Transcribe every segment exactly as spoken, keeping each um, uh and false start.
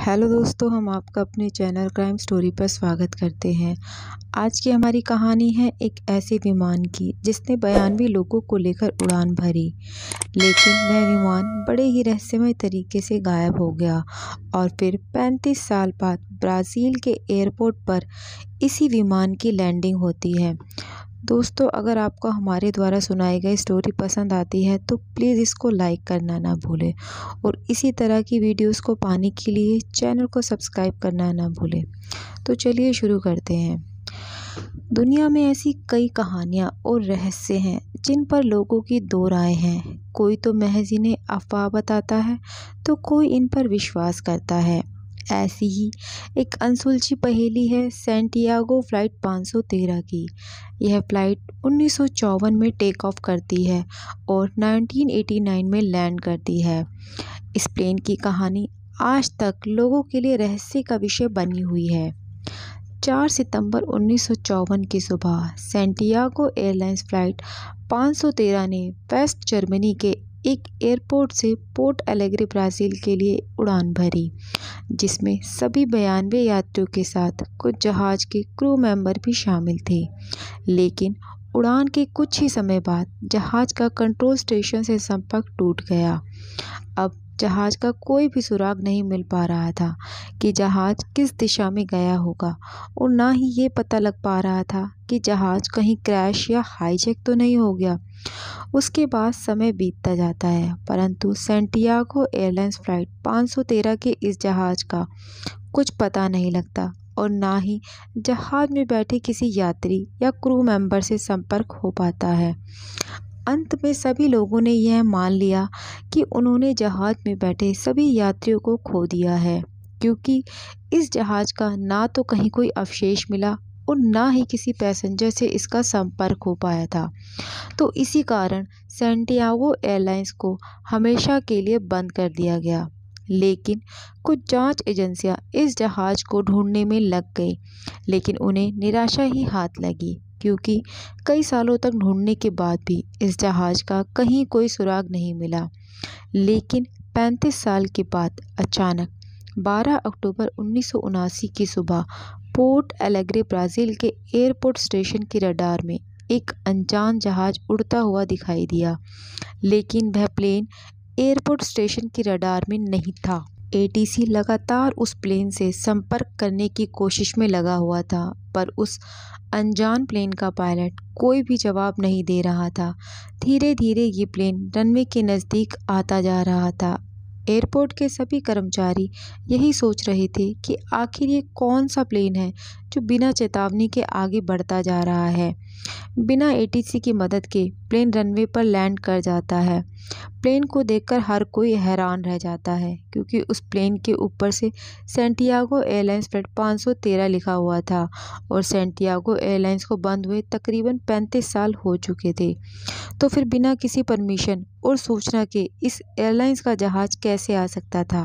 Hello दोस्तों, हम आपका अपने चैनल क्राइम स्टोरी पर स्वागत करते हैं। आज की हमारी कहानी है एक ऐसे विमान की जिसने बयानवे लोगों को लेकर उड़ान भरी, लेकिन वह विमान बड़े ही रहस्यमय तरीके से गायब हो गया और फिर पैंतीस साल बाद ब्राज़ील के एयरपोर्ट पर इसी विमान की लैंडिंग होती है। दोस्तों, अगर आपको हमारे द्वारा सुनाई गई स्टोरी पसंद आती है तो प्लीज़ इसको लाइक करना ना भूलें और इसी तरह की वीडियोस को पाने के लिए चैनल को सब्सक्राइब करना ना भूलें। तो चलिए शुरू करते हैं। दुनिया में ऐसी कई कहानियाँ और रहस्य हैं जिन पर लोगों की दो राय हैं। कोई तो महज इन्हें अफवाह बताता है तो कोई इन पर विश्वास करता है। ऐसी ही एक अनसुलझी पहेली है सैंटियागो फ्लाइट पाँच सौ तेरह की। यह फ्लाइट उन्नीस सौ चौवन में टेक ऑफ करती है और उन्नीस सौ नवासी में लैंड करती है। इस प्लेन की कहानी आज तक लोगों के लिए रहस्य का विषय बनी हुई है। चार सितंबर उन्नीस सौ चौवन की सुबह सैंटियागो एयरलाइंस फ्लाइट पाँच सौ तेरह ने वेस्ट जर्मनी के एक एयरपोर्ट से पोर्ट एलेग्रे ब्राज़ील के लिए उड़ान भरी, जिसमें सभी बयानवे यात्रियों के साथ कुछ जहाज़ के क्रू मेंबर भी शामिल थे। लेकिन उड़ान के कुछ ही समय बाद जहाज़ का कंट्रोल स्टेशन से संपर्क टूट गया। अब जहाज़ का कोई भी सुराग नहीं मिल पा रहा था कि जहाज़ किस दिशा में गया होगा और ना ही ये पता लग पा रहा था कि जहाज़ कहीं क्रैश या हाईजैक तो नहीं हो गया। उसके बाद समय बीतता जाता है, परंतु सैंटियागो एयरलाइंस फ्लाइट पाँच सौ तेरह के इस जहाज़ का कुछ पता नहीं लगता और ना ही जहाज़ में बैठे किसी यात्री या क्रू मेंबर से संपर्क हो पाता है। अंत में सभी लोगों ने यह मान लिया कि उन्होंने जहाज़ में बैठे सभी यात्रियों को खो दिया है, क्योंकि इस जहाज़ का ना तो कहीं कोई अवशेष मिला और ना ही किसी पैसेंजर से इसका संपर्क हो पाया था। तो इसी कारण सैंटियागो एयरलाइंस को हमेशा के लिए बंद कर दिया गया। लेकिन कुछ जांच एजेंसियां इस जहाज़ को ढूंढने में लग गई, लेकिन उन्हें निराशा ही हाथ लगी, क्योंकि कई सालों तक ढूंढने के बाद भी इस जहाज़ का कहीं कोई सुराग नहीं मिला। लेकिन पैंतीस साल के बाद अचानक बारह अक्टूबर उन्नीस सौ उनासी की सुबह पोर्ट एलेग्रे ब्राज़ील के एयरपोर्ट स्टेशन के रडार में एक अनजान जहाज़ उड़ता हुआ दिखाई दिया। लेकिन वह प्लेन एयरपोर्ट स्टेशन के रडार में नहीं था। एटीसी लगातार उस प्लेन से संपर्क करने की कोशिश में लगा हुआ था, पर उस अनजान प्लेन का पायलट कोई भी जवाब नहीं दे रहा था। धीरे धीरे ये प्लेन रनवे के नज़दीक आता जा रहा था। एयरपोर्ट के सभी कर्मचारी यही सोच रहे थे कि आखिर ये कौन सा प्लेन है जो बिना चेतावनी के आगे बढ़ता जा रहा है। बिना एटीसी की मदद के प्लेन रनवे पर लैंड कर जाता है। प्लेन को देखकर हर कोई हैरान रह जाता है, क्योंकि उस प्लेन के ऊपर से सैंटियागो एयरलाइंस फ्लाइट पाँच सौ तेरह लिखा हुआ था और सैंटियागो एयरलाइंस को बंद हुए तकरीबन पैंतीस साल हो चुके थे। तो फिर बिना किसी परमिशन और सूचना के इस एयरलाइंस का जहाज़ कैसे आ सकता था?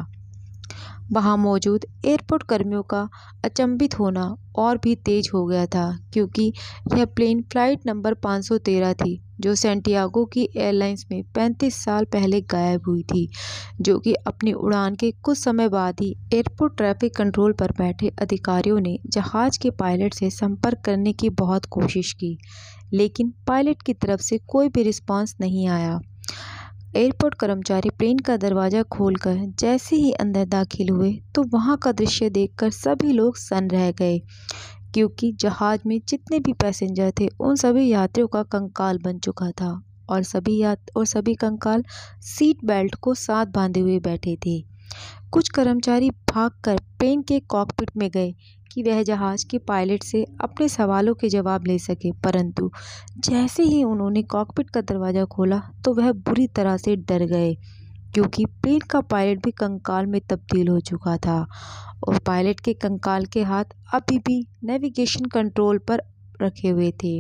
वहाँ मौजूद एयरपोर्ट कर्मियों का अचंभित होना और भी तेज हो गया था, क्योंकि यह प्लेन फ्लाइट नंबर पाँच सौ तेरह थी, जो सैंटियागो की एयरलाइंस में पैंतीस साल पहले गायब हुई थी, जो कि अपनी उड़ान के कुछ समय बाद ही एयरपोर्ट ट्रैफिक कंट्रोल पर बैठे अधिकारियों ने जहाज़ के पायलट से संपर्क करने की बहुत कोशिश की, लेकिन पायलट की तरफ से कोई भी रिस्पांस नहीं आया। एयरपोर्ट कर्मचारी प्लेन का दरवाज़ा खोलकर जैसे ही अंदर दाखिल हुए तो वहां का दृश्य देखकर सभी लोग सन्न रह गए, क्योंकि जहाज़ में जितने भी पैसेंजर थे उन सभी यात्रियों का कंकाल बन चुका था और सभी यात और सभी कंकाल सीट बेल्ट को साथ बांधे हुए बैठे थे। कुछ कर्मचारी भागकर प्लेन के कॉकपिट में गए कि वह जहाज़ के पायलट से अपने सवालों के जवाब ले सके, परंतु जैसे ही उन्होंने कॉकपिट का दरवाज़ा खोला तो वह बुरी तरह से डर गए, क्योंकि प्लेन का पायलट भी कंकाल में तब्दील हो चुका था और पायलट के कंकाल के हाथ अभी भी नेविगेशन कंट्रोल पर रखे हुए थे।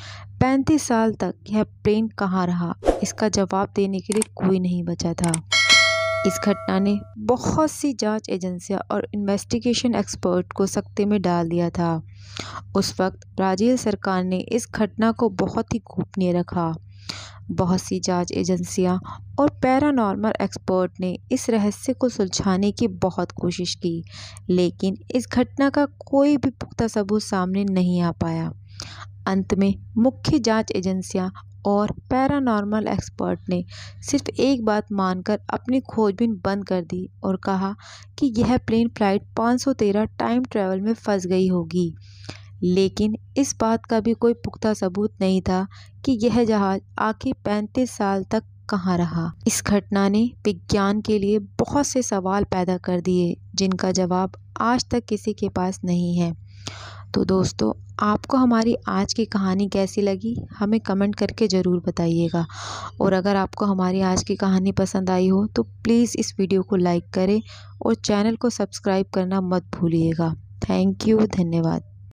पैंतीस साल तक यह प्लेन कहाँ रहा, इसका जवाब देने के लिए कोई नहीं बचा था। इस घटना ने बहुत सी जांच एजेंसियां और इन्वेस्टिगेशन एक्सपर्ट को सकते में डाल दिया था। उस वक्त ब्राज़ील सरकार ने इस घटना को बहुत ही गोपनीय रखा। बहुत सी जांच एजेंसियां और पैरानॉर्मल एक्सपर्ट ने इस रहस्य को सुलझाने की बहुत कोशिश की, लेकिन इस घटना का कोई भी पुख्ता सबूत सामने नहीं आ पाया। अंत में मुख्य जांच एजेंसियां और पैरानॉर्मल एक्सपर्ट ने सिर्फ एक बात मानकर अपनी खोजबीन बंद कर दी और कहा कि यह प्लेन फ्लाइट पाँच सौ तेरह टाइम ट्रैवल में फंस गई होगी। लेकिन इस बात का भी कोई पुख्ता सबूत नहीं था कि यह जहाज आखिर पैंतीस साल तक कहाँ रहा। इस घटना ने विज्ञान के लिए बहुत से सवाल पैदा कर दिए, जिनका जवाब आज तक किसी के पास नहीं है। तो दोस्तों, आपको हमारी आज की कहानी कैसी लगी हमें कमेंट करके ज़रूर बताइएगा। और अगर आपको हमारी आज की कहानी पसंद आई हो तो प्लीज़ इस वीडियो को लाइक करें और चैनल को सब्सक्राइब करना मत भूलिएगा। थैंक यू, धन्यवाद।